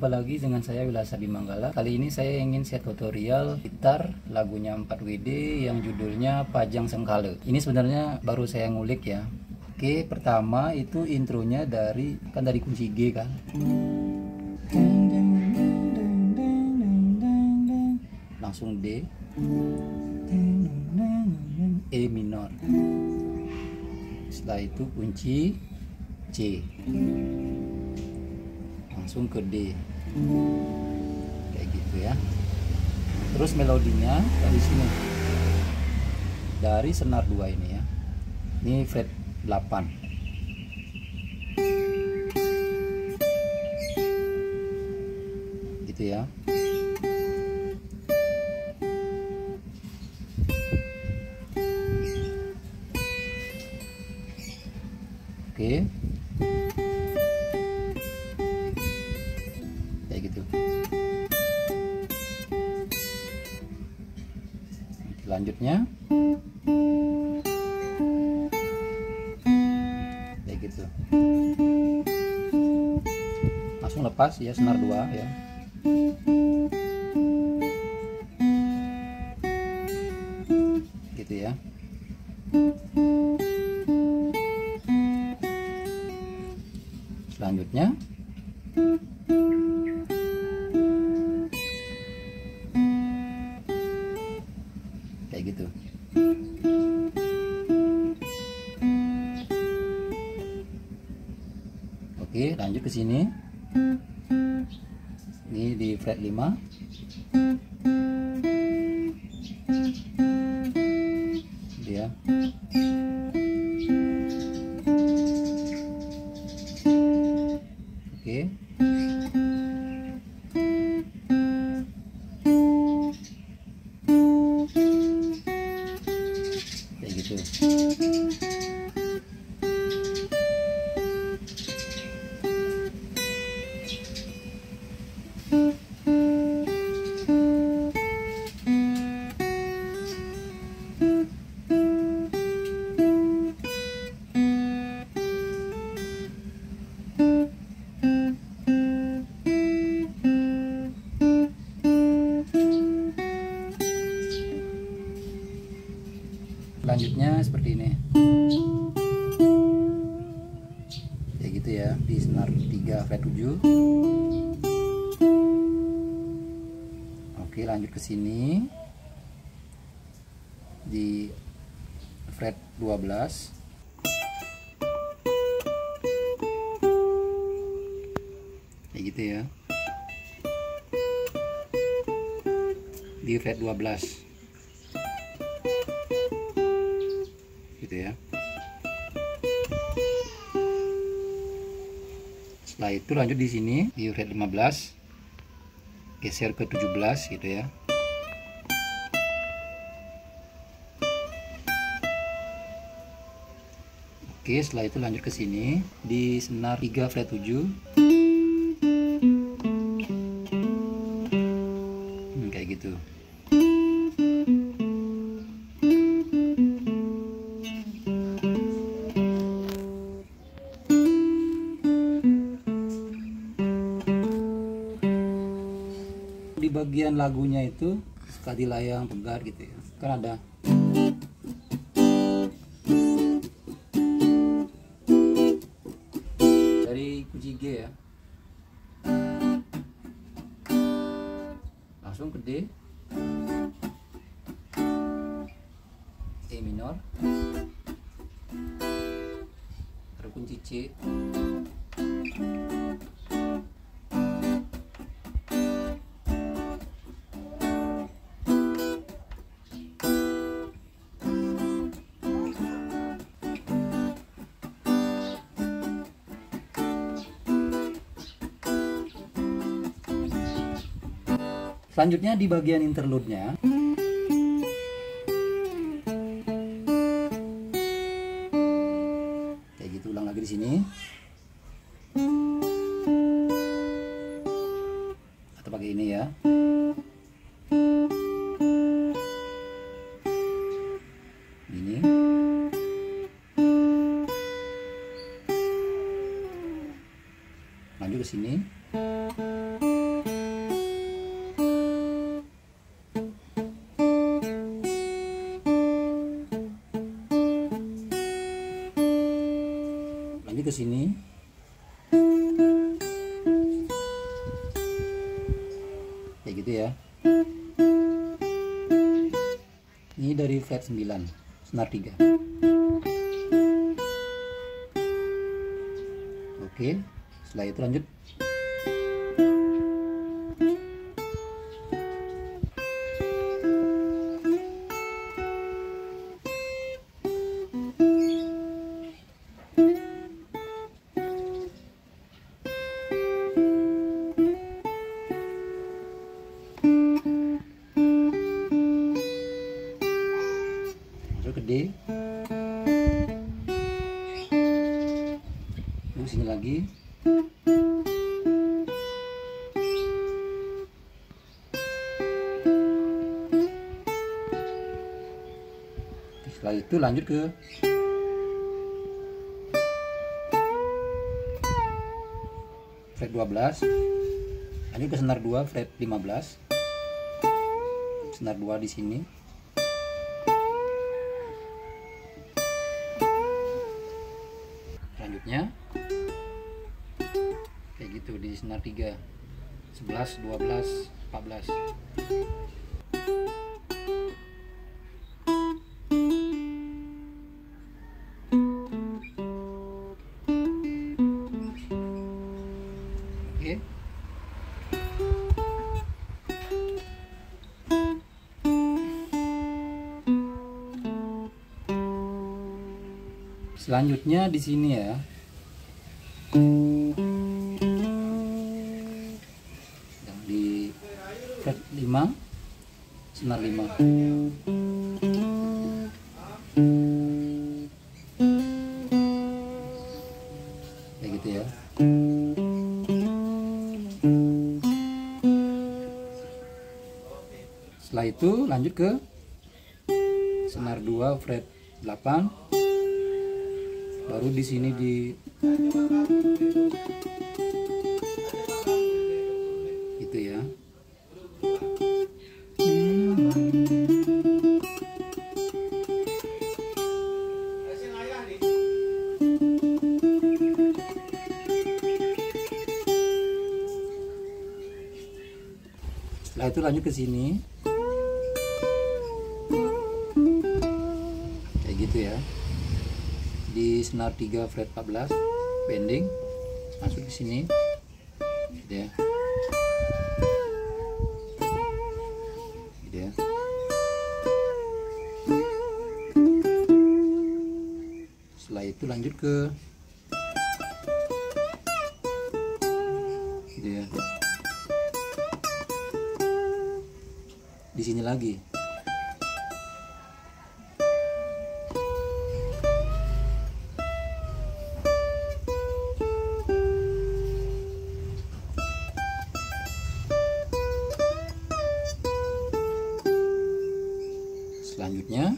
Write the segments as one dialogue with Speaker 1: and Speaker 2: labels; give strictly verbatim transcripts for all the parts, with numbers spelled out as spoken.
Speaker 1: Jumpa lagi dengan saya Wilasa Bimanggala. Kali ini saya ingin share tutorial gitar lagunya empat W D yang judulnya Pajang Sengkala. Ini sebenarnya baru saya ngulik ya. Oke, pertama itu intronya dari, kan dari kunci G kan. Langsung D, E minor. Setelah itu kunci C, langsung ke D, kayak gitu ya. Terus melodinya dari sini, dari senar dua ini ya. Ini fret delapan. Gitu ya. Oke. Kayak gitu. Selanjutnya kayak gitu. Langsung lepas ya, senar dua ya. Gitu ya. Selanjutnya kayak gitu. Oke, lanjut ke sini. Ini di fret lima. Dia. Oke. Kayak gitu. Selanjutnya seperti ini, kayak gitu ya, di senar tiga fret tujuh. Oke, lanjut ke sini di fret dua belas. Kayak gitu ya, di fret dua belas. Gitu ya. Setelah itu lanjut di sini di fret lima belas, geser ke tujuh belas gitu ya. Oke, setelah itu lanjut ke sini di senar tiga fret tujuh. Hmm, kayak gitu. Di bagian lagunya itu sekali layang pegar gitu ya, kan ada dari kunci G ya, langsung ke D, E minor, baru kunci C, selanjutnya di bagian interlude-nya kayak gitu. Ulang lagi di sini atau pakai ini ya. Ini lanjut ke sini. ke sini. Kayak gitu ya. Ini dari fret sembilan, senar tiga. Oke, setelah itu lanjut. Masuk ke D. Terus sini lagi. Setelah itu lanjut ke fret dua belas, lanjut ke senar dua fret lima belas, senar dua di sini, selanjutnya kayak gitu di senar tiga, sebelas, dua belas, empat belas. Oke. Selanjutnya di sini ya. Di fret lima, senar lima. Kayak gitu ya. Setelah itu lanjut ke senar dua fret delapan, baru di sini di gitu ya. Setelah itu lanjut ke sini. Kayak gitu ya. Di senar tiga fret empat belas, bending, masuk ke sini. Gitu ya. Gitu ya. Setelah itu lanjut ke gitu ya. Di sini lagi. Selanjutnya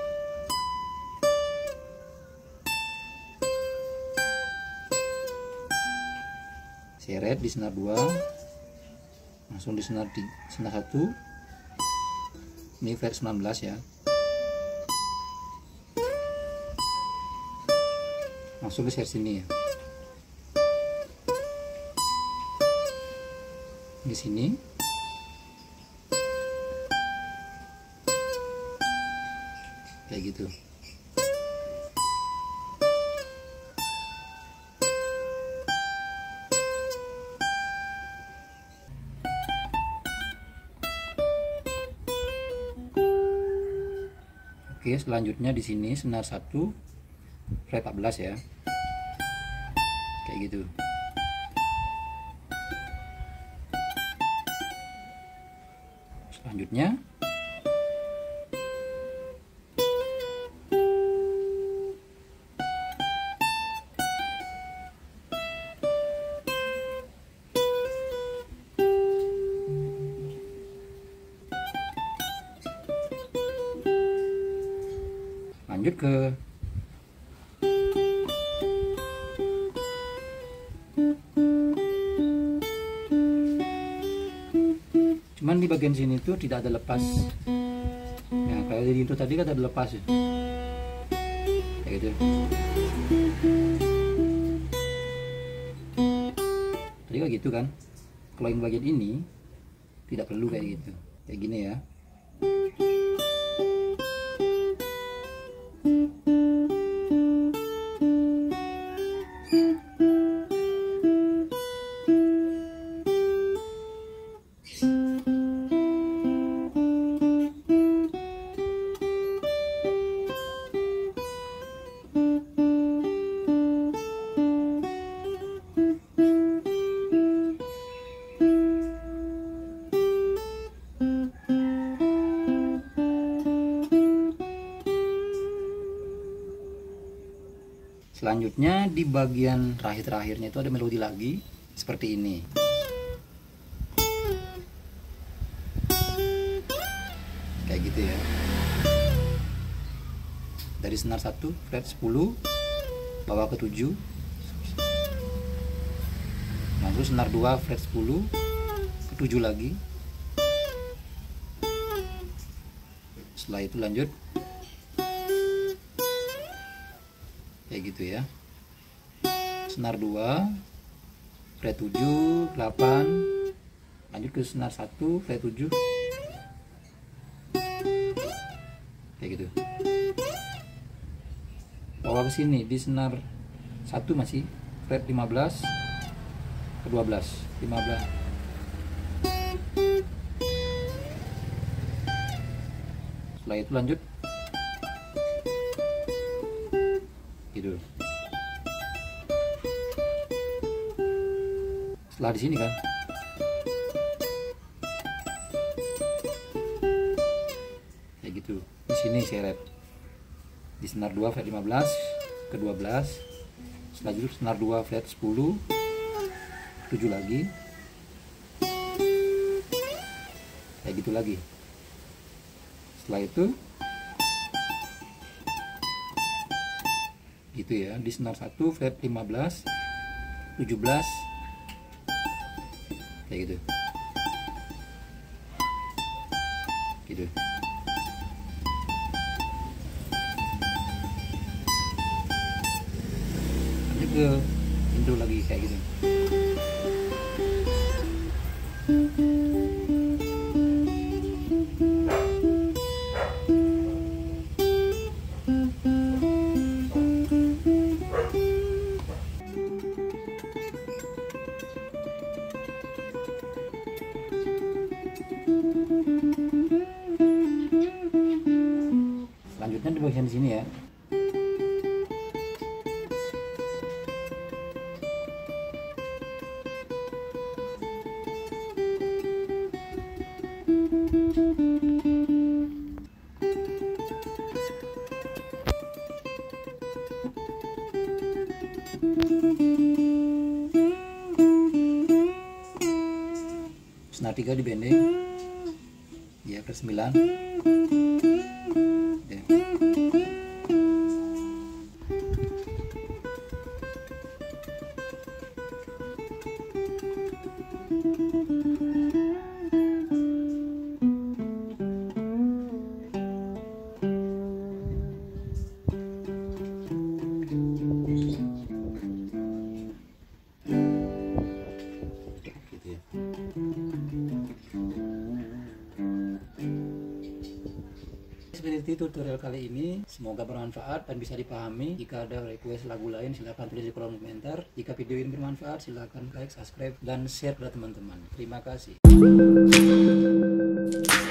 Speaker 1: seret di senar dua, langsung di senar tiga, senar satu. Ini fret sembilan belas ya. Langsung ke seret sini ya. Di sini. Kayak gitu. Oke, selanjutnya di sini senar satu fret empat belas ya. Kayak gitu. Selanjutnya lanjut ke cuman di bagian sini tuh tidak ada lepas ya, kayak di itu tadi kan ada lepas ya. Kayak gitu. tadi kayak gitu kan. Kalau yang bagian ini tidak perlu kayak gitu, kayak gini ya. Selanjutnya di bagian terakhir-terakhirnya itu ada melodi lagi seperti ini. Kayak gitu ya. Dari senar satu fret sepuluh bawa ke tujuh. Lalu senar dua fret sepuluh ke tujuh lagi. Setelah itu lanjut kayak gitu ya. Senar dua fret tujuh, delapan, lanjut ke senar satu fret tujuh, kayak gitu. Bawa ke sini di senar satu masih fret lima belas ke dua belas, lima belas. Setelah itu lanjut gitu. Setelah di sini kan kayak gitu, di sini seret di senar dua fret lima belas ke dua belas, selanjutnya senar dua fret sepuluh, tujuh lagi, kayak gitu lagi. Setelah itu gitu ya, di senar satu fret lima belas, tujuh belas, kayak gitu gitu. Lanjut ke intro lagi kayak gitu. Selanjutnya di bagian di sini ya. Senar tiga di bending ya, ke sembilan ya. Seperti itu tutorial kali ini, semoga bermanfaat dan bisa dipahami. Jika ada request lagu lain silahkan tulis di kolom komentar. Jika video ini bermanfaat silahkan like, subscribe, dan share kepada teman-teman. Terima kasih.